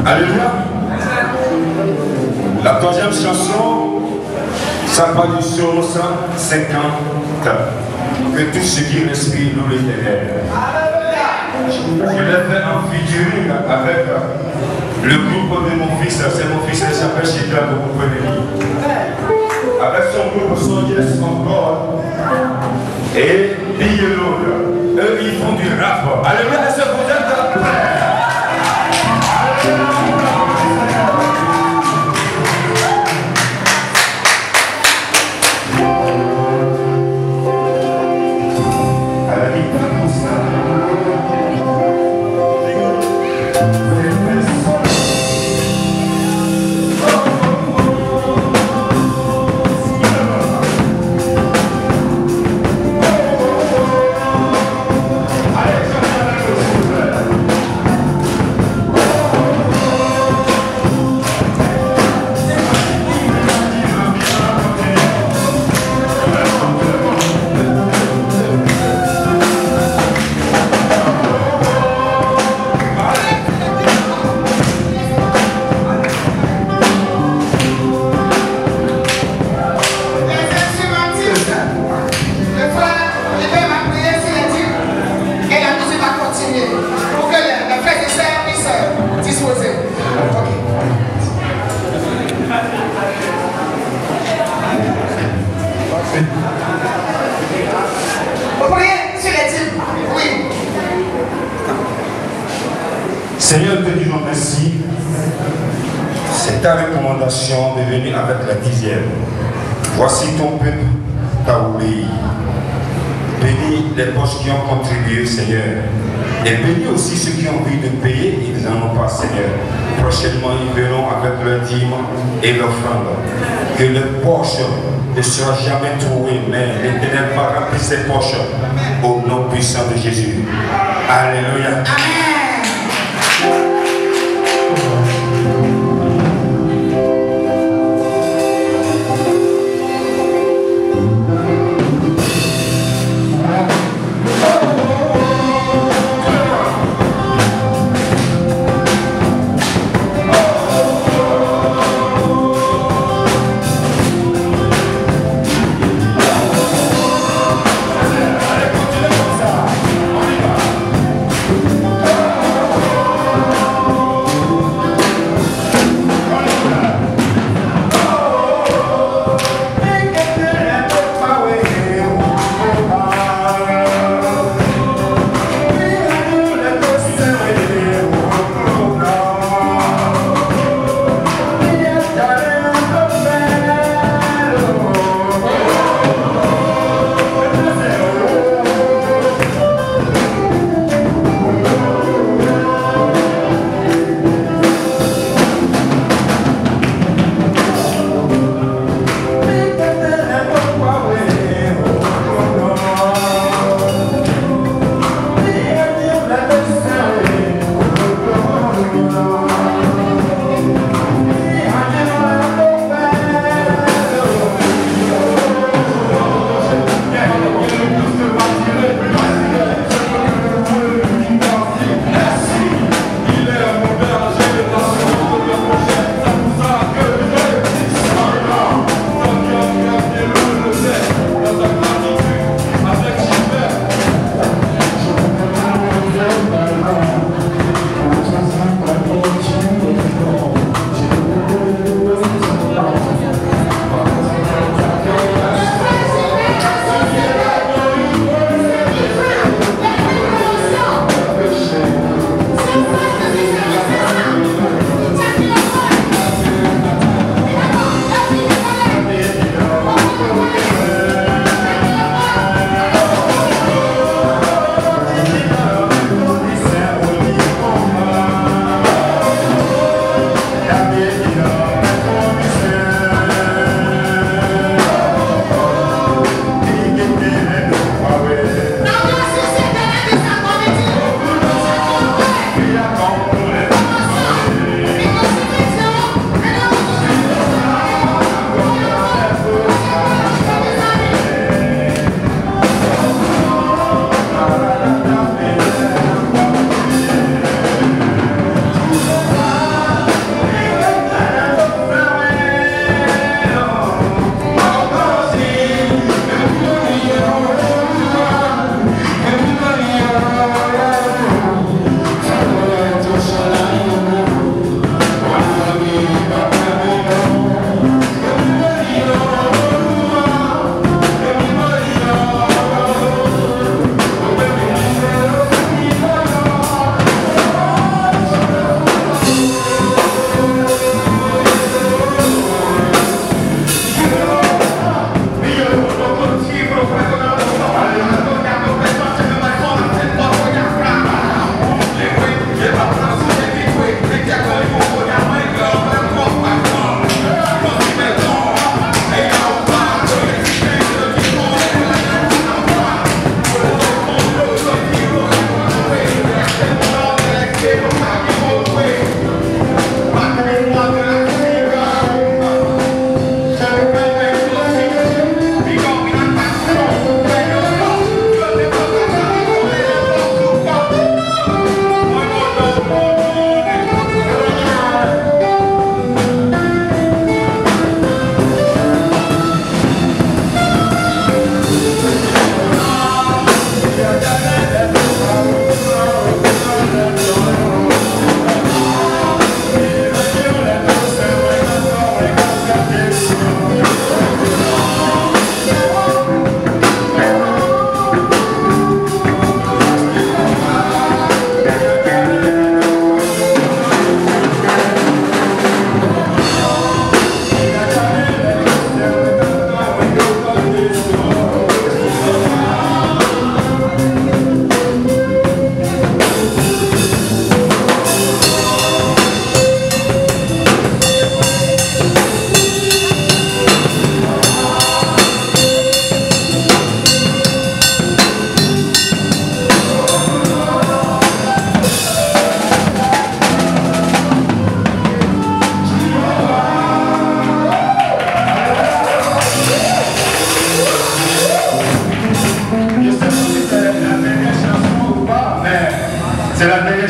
Alléluia. La troisième chanson, ça va du psaume 150. Que tout ce qui respire loue l'Éternel. Je l'ai fait en featuring avec le groupe de mon fils. C'est mon fils qui s'appelle Chita, que vous pouvez lire. Avec son groupe Son Yes encore et Yellow. Eux, ils font du rap. Alléluia, est-ce que vous êtes prêts? Seigneur, te disons merci. C'est ta recommandation de venir avec la 10e. Voici ton peuple t'a obéi. Bénis les poches qui ont contribué, Seigneur. Et bénis aussi ceux qui ont envie de payer, ils n'en ont pas, Seigneur. Prochainement, ils verront avec leur dîme et l'offrande. Que les poches ne soient jamais trouées, mais l'Éternel va remplir ses poches au nom puissant de Jésus. Alléluia. Oh!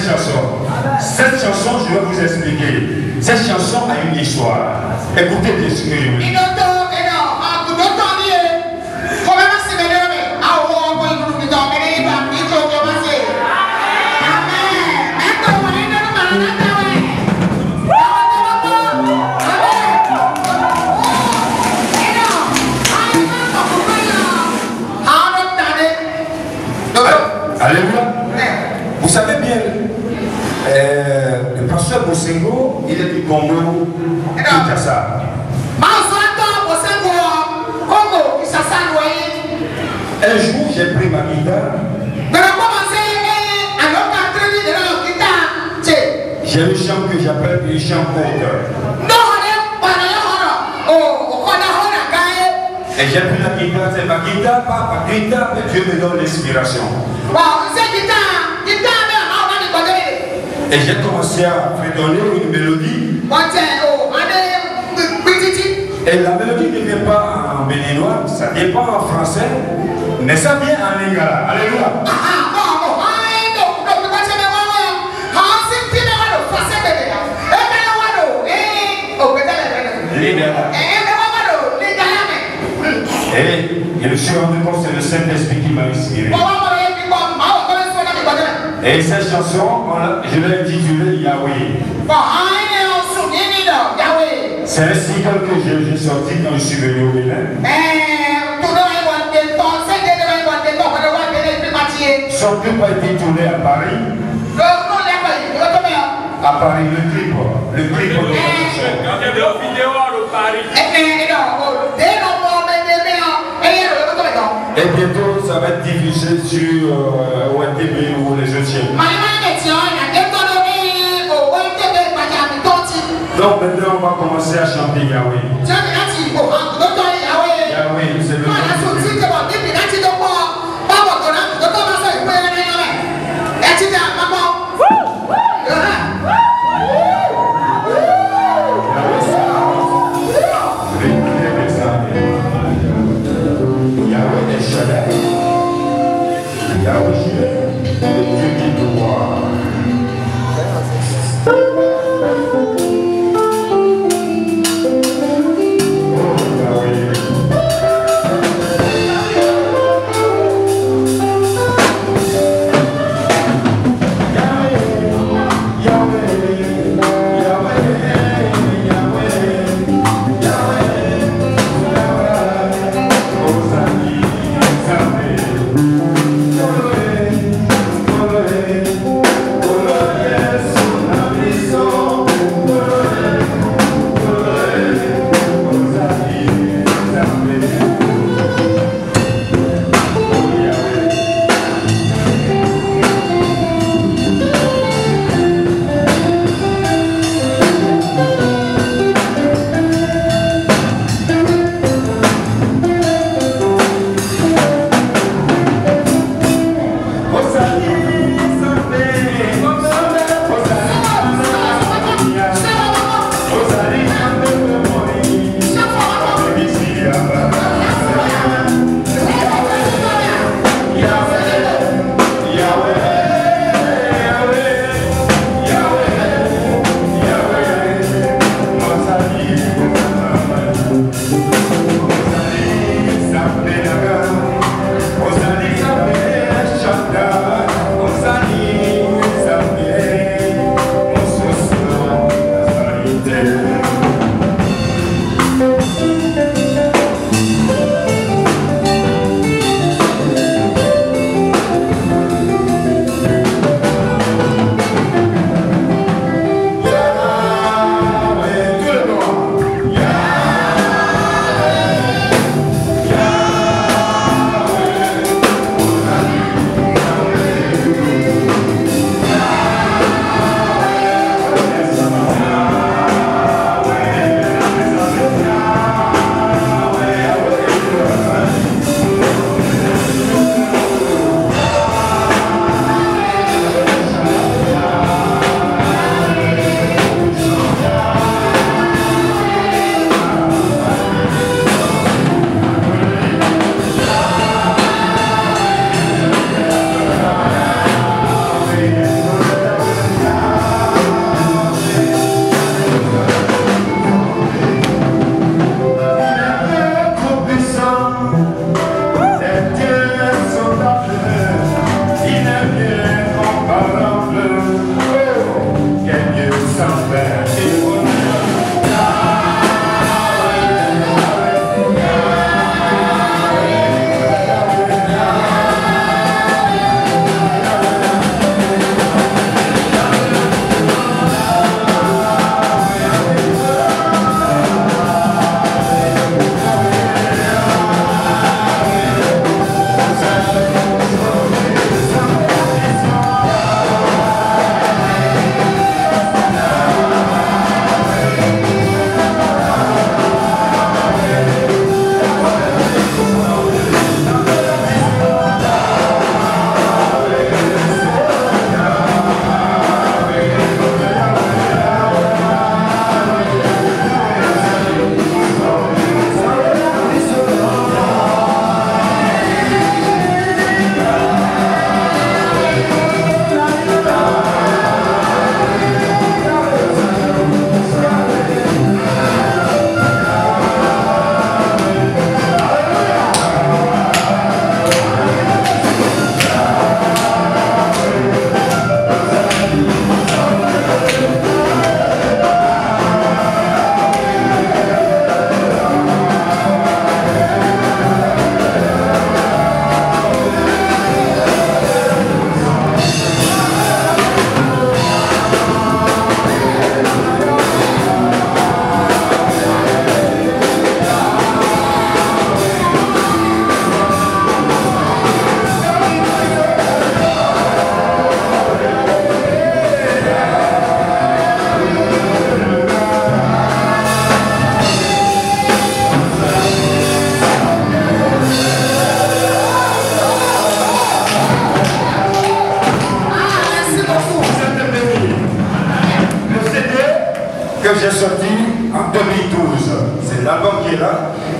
Cette chanson, je vais vous expliquer. Cette chanson a une histoire. Écoutez bien ce que je veux dire. Alléluia. Vous savez bien, le pasteur Bosengo, il est du Congo, Kinshasa. Un jour, j'ai pris ma guitare. J'ai un chant que j'appelle le chant porteur. Et j'ai pris la guitare, c'est ma guitare, pas ma guitare, mais Dieu me donne l'inspiration. Et j'ai commencé à fredonner une mélodie. Et la mélodie ne vient pas en béninois, ça ne vient pas en français, mais ça vient en lingala. Alléluia. Et je me suis rendu compte que c'est le Saint-Esprit qui m'a inspiré. Et cette chanson, je l'ai intitulée Yahweh. C'est un single que j'ai sorti quand je suis venu au Bénin. Son clip a été tourné à Paris. À Paris, le clip de la et bientôt, ça va être diffusé sur ONTV ou les autres chaînes. Donc maintenant, on va commencer à chanter Yahweh. Yahweh, c'est le nom.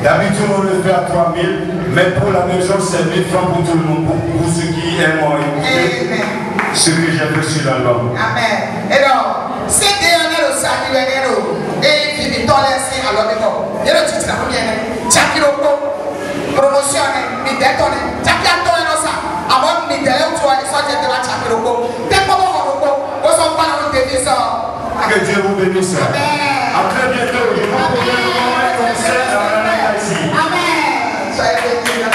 D'habitude, on le fait à 3 000, mais pour la maison, c'est 1 000 francs pour tout le monde, pour ceux qui aiment écouter ce que j'ai fait sur l'album. Amen. Et donc, c'est dernier au sac, il est et il vit dans les signes à l'homme. Il y a le titre, il y a le Chakiroko, promotion, il détonne, Chakiroko, avant de dire où tu as soit de la Chakiroko, t'es pas bon, on s'en parle de tes que Dieu vous bénisse. Amen. À très bientôt. Je vous propose un concert à Maranatha ici. Amen. Soyez bénis.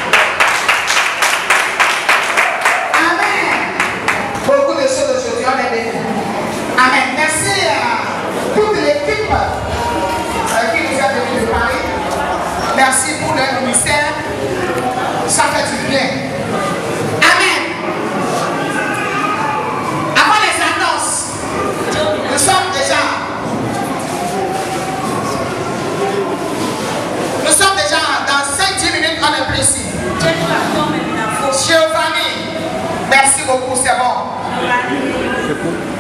Amen. Beaucoup de choses aujourd'hui, on est bénis. Amen. Merci à toute l'équipe qui nous a venu de Paris. Merci pour leur ministère. Ça fait du bien. Amen. Avant les annonces, nous sommes déjà dans 5-10 minutes, on est précis. Giovanni, merci beaucoup, c'est bon.